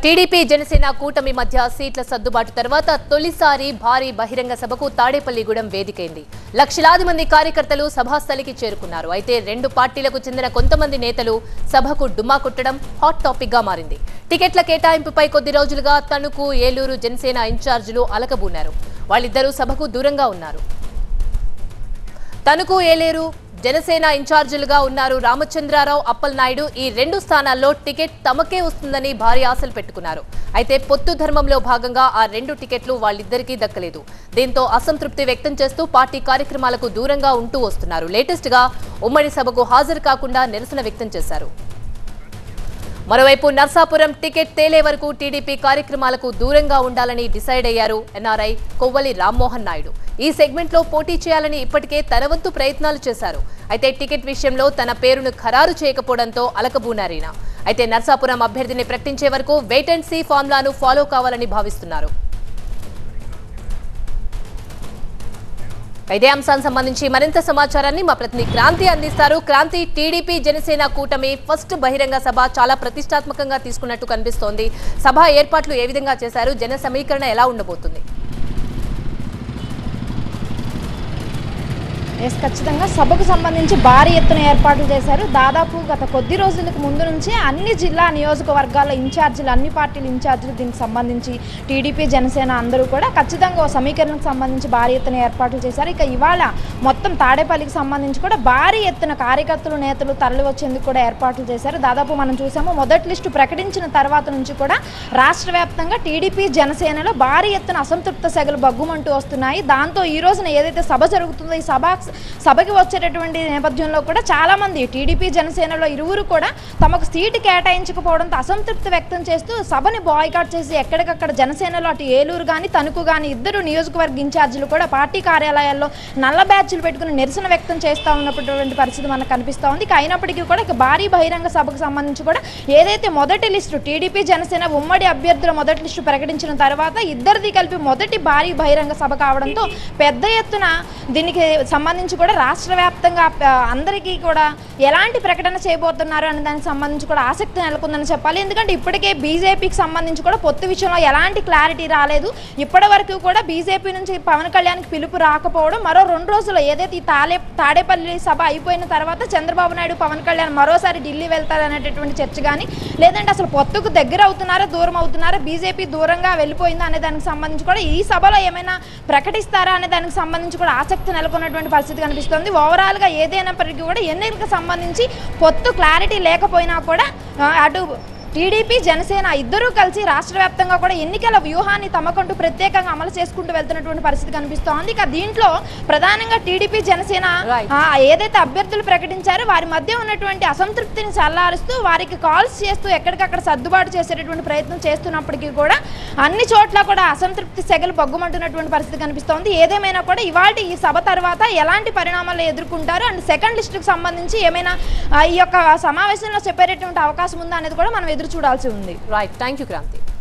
TDP Janasena కూటమి మధ్య సీట్ల సర్దుబాటు తర్వాత తొలిసారి భారీ బహిరంగ సభకు తాడేపల్లిగూడెం వేదికైంది. లక్షలాది మంది కార్యకర్తలు సభాస్థలికి చేరుకున్నారు. అయితే రెండు పార్టీలకు చెందిన కొంతమంది నేతలు సభకు డుమ్మా కొట్టడం హాట్ టాపిక్ గా మారింది. టికెట్ల కేటాయింపుపై కొద్ది రోజులుగా తణుకు, ఏలూరు జనసేన ఇన్ఛార్జీలు అలకబూనారు. వాళ్ళిద్దరూ సభకు దూరంగా ఉన్నారు. తణుకు, ఏలూరు జనసేన ఇన్ఛార్జీలుగా ఉన్నారు రామచంద్రారావు, అప్పలనాయుడు. ఈ రెండు స్థానాల్లో టికెట్ తమకే వస్తుందని భారీ ఆశలు పెట్టుకున్నారు. అయితే పొత్తు ధర్మంలో భాగంగా ఆ రెండు టికెట్లు వాళ్ళిద్దరికీ దక్కలేదు. దీంతో అసంతృప్తి వ్యక్తం చేస్తూ పార్టీ కార్యక్రమాలకు దూరంగా ఉంటూ వస్తున్నారు. లేటెస్ట్ గా ఉమ్మడి సభకు హాజరు కాకుండా నిరసన వ్యక్తం చేశారు. మరోవైపు నర్సాపురం టికెట్ తేలే వరకు టీడీపీ కార్యక్రమాలకు దూరంగా ఉండాలని డిసైడ్ అయ్యారు ఎన్ఆర్ఐ కొవ్వలి రామ్మోహన్ నాయుడు. ఈ సెగ్మెంట్ లో పోటీ చేయాలని ఇప్పటికే తన వంతు ప్రయత్నాలు చేశారు. అయితే టికెట్ విషయంలో తన పేరును ఖరారు చేయకపోవడంతో అలకబూనారీనా. అయితే నర్సాపురం అభ్యర్థిని ప్రకటించే వరకు వెయిట్ అండ్ సీ ఫార్ములాను ఫాలో కావాలని భావిస్తున్నారు. ఇదే అంశానికి సంబంధించి మరింత సమాచారాన్ని మా ప్రతినిధి క్రాంతి అందిస్తారు. క్రాంతి, టీడీపీ జనసేన కూటమి ఫస్ట్ బహిరంగ సభ చాలా ప్రతిష్టాత్మకంగా తీసుకున్నట్టు కనిపిస్తోంది. సభ ఏర్పాట్లు ఏ విధంగా చేశారు? జన సమీకరణ ఎలా ఉండబోతుంది? ఖచ్చితంగా సభకు సంబంధించి భారీ ఎత్తున ఏర్పాట్లు చేశారు. దాదాపు గత కొద్ది రోజులకు ముందు నుంచే అన్ని జిల్లా నియోజకవర్గాల ఇన్ఛార్జీలు, అన్ని పార్టీల ఇన్ఛార్జీలు దీనికి సంబంధించి టీడీపీ జనసేన అందరూ కూడా ఖచ్చితంగా ఓ సమీకరణకు సంబంధించి భారీ ఎత్తున ఏర్పాట్లు చేశారు. ఇక ఇవాళ మొత్తం తాడేపల్లికి సంబంధించి కూడా భారీ ఎత్తున కార్యకర్తలు, నేతలు తరలి వచ్చేందుకు కూడా ఏర్పాట్లు చేశారు. దాదాపు మనం చూసాము, మొదటి లిస్టు ప్రకటించిన తర్వాత నుంచి కూడా రాష్ట్ర వ్యాప్తంగా టీడీపీ జనసేనలో భారీ ఎత్తున అసంతృప్త సెగలు బగ్గుమంటూ వస్తున్నాయి. దాంతో ఈ రోజున ఏదైతే సభ జరుగుతుందో ఈ సభకి వచ్చేటటువంటి నేపథ్యంలో కూడా చాలా మంది టీడీపీ జనసేనలో ఇరువురు కూడా తమకు సీటు కేటాయించకపోవడంతో అసంతృప్తి వ్యక్తం చేస్తూ సభని బాయ్కాట్ చేసి ఎక్కడికక్కడ జనసేనలో అటు ఏలూరు కానీ తణుకు కానీ ఇద్దరు నియోజకవర్గ ఇన్ఛార్జీలు కూడా పార్టీ కార్యాలయాల్లో నల్ల బ్యాచ్లు పెట్టుకుని నిరసన వ్యక్తం చేస్తూ ఉన్నటువంటి పరిస్థితి మనకు కనిపిస్తూ ఉంది. అయినప్పటికీ కూడా భారీ బహిరంగ సభకు సంబంధించి కూడా ఏదైతే మొదటి లిస్టు టీడీపీ జనసేన ఉమ్మడి అభ్యర్థుల మొదటి లిస్టు ప్రకటించిన తర్వాత ఇద్దరిది కలిపి మొదటి భారీ బహిరంగ సభ కావడంతో పెద్ద ఎత్తున దీనికి సంబంధించి కూడా రాష్ట్ర వ్యాప్తంగా అందరికీ కూడా ఎలాంటి ప్రకటన చేయబోతున్నారు అనే దానికి సంబంధించి కూడా ఆసక్తి నెలకొందని చెప్పాలి. ఎందుకంటే ఇప్పటికే బీజేపీకి సంబంధించి కూడా పొత్తు విషయంలో ఎలాంటి క్లారిటీ రాలేదు. ఇప్పటి వరకు కూడా బీజేపీ నుంచి పవన్ కళ్యాణ్కి పిలుపు రాకపోవడం, మరో 2 రోజుల్లో ఏదైతే ఈ తాడేపల్లి సభ అయిపోయిన తర్వాత చంద్రబాబు నాయుడు, పవన్ కళ్యాణ్ మరోసారి ఢిల్లీ వెళ్తారనేటటువంటి చర్చ కానీ, లేదంటే అసలు పొత్తుకు దగ్గర అవుతున్నారా, దూరం అవుతున్నారా, బీజేపీ దూరంగా వెళ్ళిపోయిందా అనే దానికి సంబంధించి కూడా ఈ సభలో ఏమైనా ప్రకటిస్తారా అనే దానికి సంబంధించి కూడా ఆసక్తి నెలకొన్నటువంటి పరిస్థితి కనిపిస్తుంది. ఓవరాల్ గా ఏదైనప్పటికీ కూడా ఎన్నికలకు సంబంధించి పొత్తు క్లారిటీ లేకపోయినా కూడా అటు టీడీపీ జనసేన ఇద్దరూ కలిసి రాష్ట్ర వ్యాప్తంగా కూడా ఎన్నికల వ్యూహాన్ని తమకంటూ ప్రత్యేకంగా అమలు చేసుకుంటూ వెళ్తున్నటువంటి పరిస్థితి కనిపిస్తోంది. ఇక దీంట్లో ప్రధానంగా టీడీపీ జనసేన ఏదైతే అభ్యర్థులు ప్రకటించారో వారి మధ్య ఉన్నటువంటి అసంతృప్తిని చల్లారుస్తూ వారికి కాల్స్ చేస్తూ ఎక్కడికక్కడ సర్దుబాటు చేసేటటువంటి ప్రయత్నం చేస్తున్నప్పటికీ కూడా అన్ని చోట్ల కూడా అసంతృప్తి సెగలు బగ్గుమంటున్నటువంటి పరిస్థితి కనిపిస్తోంది. ఏదేమైనా కూడా ఇవాళ ఈ సభ తర్వాత ఎలాంటి పరిణామాలు ఎదుర్కొంటారు అండ్ సెకండ్ లిస్టుకు సంబంధించి ఏమైనా ఈ యొక్క సమావేశంలో చెప్పేటటువంటి అవకాశం ఉందా అనేది కూడా మనం చూడాల్సి ఉంది. Right, thank you Kranti.